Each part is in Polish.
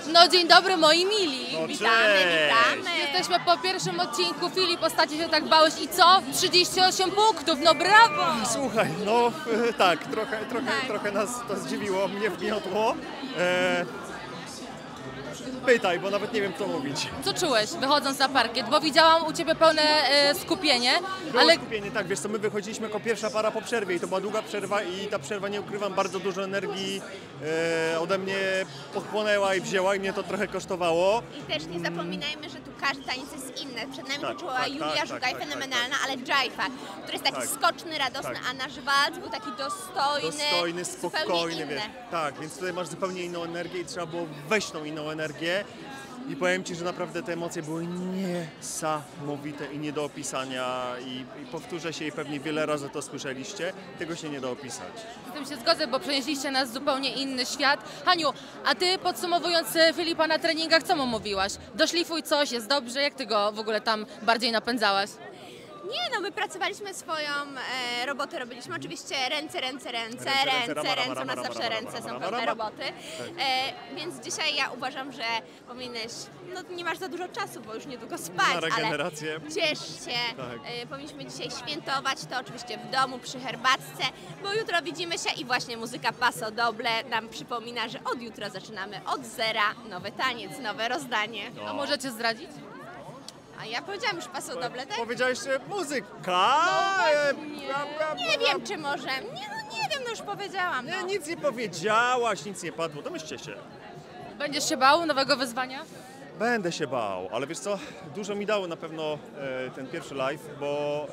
No dzień dobry moi mili. No, Witamy, cześć. witamy. Jesteśmy po pierwszym odcinku. Filip, ostatnio się tak bałeś i co? 38 punktów, no brawo! Słuchaj, no tak, trochę nas to zdziwiło, mnie wgniotło. Pytaj, bo nawet nie wiem co mówić. Co czułeś wychodząc na parkiet? Bo widziałam u Ciebie pełne skupienie, Było ale skupienie, tak, wiesz co, my wychodziliśmy jako pierwsza para po przerwie i to była długa przerwa i ta przerwa, nie ukrywam, bardzo dużo energii ode mnie pochłonęła i wzięła i mnie to trochę kosztowało. I też nie zapominajmy, że tu każdy taniec jest inny. Przed nami Tak, toczyła tak, Julia tak, Żugaj, tak, fenomenalna, ale Dżajfa, który jest taki Tak. skoczny, radosny, Tak. a nasz walc był taki dostojny, spokojny, zupełnie wiesz. inny. Tak, więc tutaj masz zupełnie inną energię i trzeba było wejść w tą inną energię. I powiem Ci, że naprawdę te emocje były niesamowite i nie do opisania i powtórzę się i pewnie wiele razy to słyszeliście, tego się nie da opisać. z tym się zgodzę, bo przenieśliście nas w zupełnie inny świat. Haniu, a Ty podsumowując Filipa na treningach, co mu mówiłaś? Doszlifuj coś, jest dobrze, jak Ty go w ogóle tam bardziej napędzałaś? Nie, no my pracowaliśmy swoją robotę, robiliśmy oczywiście ręce, u nas zawsze ręce są pełne roboty, więc dzisiaj ja uważam, że powinieneś, no nie masz za dużo czasu, bo już niedługo spać, Na regenerację. ale ciesz się, Tak. powinniśmy dzisiaj świętować to oczywiście w domu, przy herbatce, bo jutro widzimy się i właśnie muzyka Paso Doble nam przypomina, że od jutra zaczynamy od zera, nowy taniec, nowe rozdanie. A możecie zdradzić? A ja powiedziałam już Paso Doble, tak? Powiedziałeś, że muzyka! Nie wiem, czy może. Nie wiem, no już powiedziałam. Nie, No. nic nie powiedziałaś, nic nie padło, domyślcie się. Będziesz się bał nowego wyzwania? Będę się bał, ale wiesz co, dużo mi dało na pewno ten pierwszy live, bo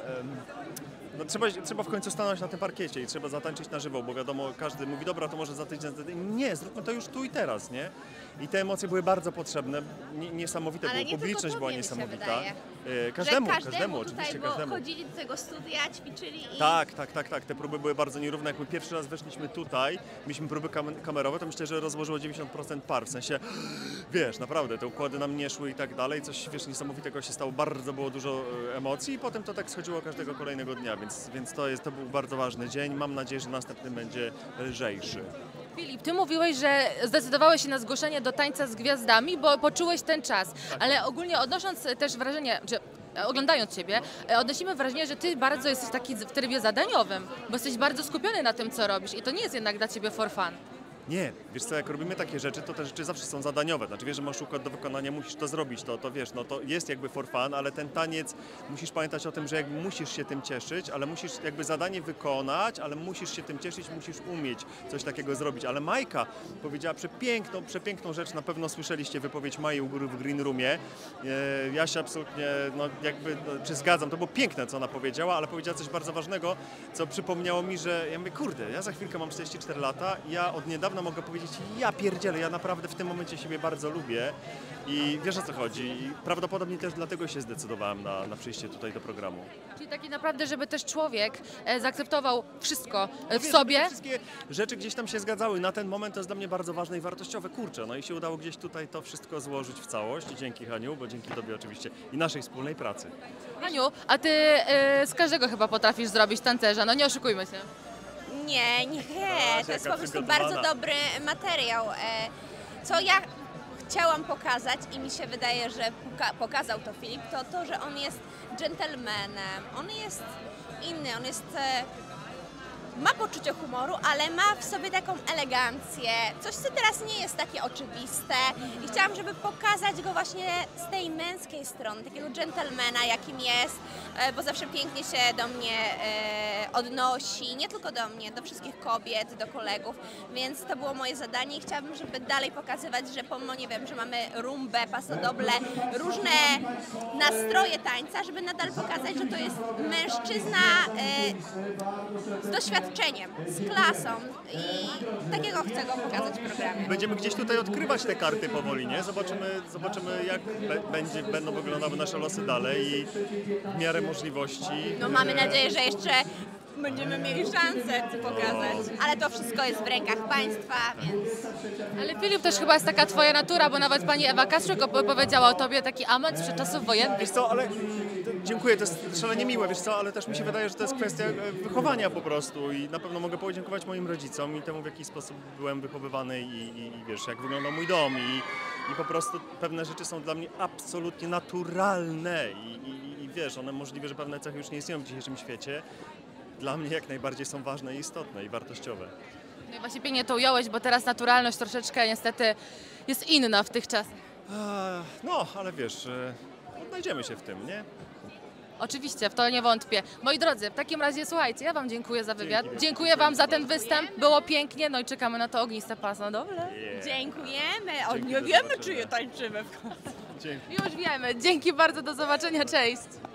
no trzeba w końcu stanąć na tym parkiecie i trzeba zatańczyć na żywo, bo wiadomo, każdy mówi, dobra, to może za tydzień. Nie, zróbmy to już tu i teraz, nie? I te emocje były bardzo potrzebne, niesamowite Ale było, nie tylko publiczność była tobie, mi się niesamowita. wydaje. Każdemu, Tutaj, oczywiście bo każdemu. chodzili do tego studia, ćwiczyli i... Tak, te próby były bardzo nierówne. Jak my pierwszy raz weszliśmy tutaj, mieliśmy próby kamerowe, to myślę, że rozłożyło 90% par. W sensie, wiesz, naprawdę, te układy nam nie szły i tak dalej. Coś, wiesz, niesamowitego się stało, bardzo było dużo emocji i potem to tak schodziło każdego kolejnego dnia, więc to był bardzo ważny dzień. Mam nadzieję, że następny będzie lżejszy. Filip, Ty mówiłeś, że zdecydowałeś się na zgłoszenie do tańca z gwiazdami, bo poczułeś ten czas, ale ogólnie odnosząc też wrażenie, czy oglądając Ciebie, odnosimy wrażenie, że Ty bardzo jesteś taki w trybie zadaniowym, bo jesteś bardzo skupiony na tym, co robisz i to nie jest jednak dla Ciebie for fun. Nie, wiesz co, jak robimy takie rzeczy, to te rzeczy zawsze są zadaniowe. Znaczy wiesz, że masz układ do wykonania, musisz to zrobić, to wiesz, no to jest jakby for fun, ale ten taniec, musisz pamiętać o tym, że jakby musisz się tym cieszyć, ale musisz jakby zadanie wykonać, ale musisz się tym cieszyć, musisz umieć coś takiego zrobić. Ale Majka powiedziała przepiękną rzecz, na pewno słyszeliście wypowiedź Mai u góry w Green Roomie. Ja się absolutnie, zgadzam, to było piękne, co ona powiedziała, ale powiedziała coś bardzo ważnego, co przypomniało mi, że ja mówię, kurde, ja za chwilkę mam 44 lata, ja od niedawna mogę powiedzieć, ja pierdzielę, ja naprawdę w tym momencie siebie bardzo lubię i wiesz, o co chodzi. I prawdopodobnie też dlatego się zdecydowałem na przyjście tutaj do programu. Czyli taki naprawdę, żeby też człowiek zaakceptował wszystko w Wiesz, sobie. te wszystkie rzeczy gdzieś tam się zgadzały. Na ten moment to jest dla mnie bardzo ważne i wartościowe. Kurczę, no i się udało gdzieś tutaj to wszystko złożyć w całość. Dzięki Haniu, bo dzięki Tobie oczywiście i naszej wspólnej pracy. Haniu, a Ty z każdego chyba potrafisz zrobić tancerza, no nie oszukujmy się. Nie, to jest jaka po prostu przygotowana. bardzo dobry materiał. Co ja chciałam pokazać i mi się wydaje, że pokazał to Filip, to, że on jest dżentelmenem, on jest inny, on jest... Ma poczucie humoru, ale ma w sobie taką elegancję, coś co teraz nie jest takie oczywiste i chciałam, żeby pokazać go właśnie z tej męskiej strony, takiego dżentelmena jakim jest, bo zawsze pięknie się do mnie odnosi, nie tylko do mnie, do wszystkich kobiet, do kolegów, więc to było moje zadanie i chciałabym, żeby dalej pokazywać, że pomimo, nie wiem, że mamy rumbę, paso doble, różne nastroje tańca, żeby nadal pokazać, że to jest mężczyzna z doświadczeniem, z klasą i takiego chcę go pokazać w programie. Będziemy gdzieś tutaj odkrywać te karty powoli, nie? Zobaczymy jak będą wyglądały nasze losy dalej i w miarę możliwości. No mamy nadzieję, że jeszcze będziemy mieli szansę to pokazać, ale to wszystko jest w rękach państwa, więc... Ale Filip, też chyba jest taka Twoja natura, bo nawet pani Ewa Kastrzyk powiedziała o Tobie, taki amant sprzed czasów wojennych. Wiesz co, ale dziękuję, to jest szalenie miłe, wiesz co, ale też mi się wydaje, że to jest kwestia wychowania po prostu i na pewno mogę podziękować moim rodzicom i temu, w jaki sposób byłem wychowywany i wiesz, jak wyglądał mój dom i i po prostu pewne rzeczy są dla mnie absolutnie naturalne i wiesz, one możliwe, że pewne cechy już nie istnieją w dzisiejszym świecie. Dla mnie jak najbardziej są ważne i istotne i wartościowe. No i właśnie pięknie to ująłeś, bo teraz naturalność troszeczkę niestety jest inna w tych czasach. No, ale wiesz, odnajdziemy się w tym, nie? Oczywiście, w to nie wątpię. Moi drodzy, w takim razie słuchajcie, ja Wam dziękuję za wywiad. Dzięki. Dziękuję Wam za ten występ, było pięknie, no i czekamy na to ogniste pasmo, dobra? Dziękujemy. Dzięki, Nie do wiemy, zobaczenia. czy je tańczymy w końcu. Dzięki. Już wiemy, dzięki bardzo, do zobaczenia, cześć!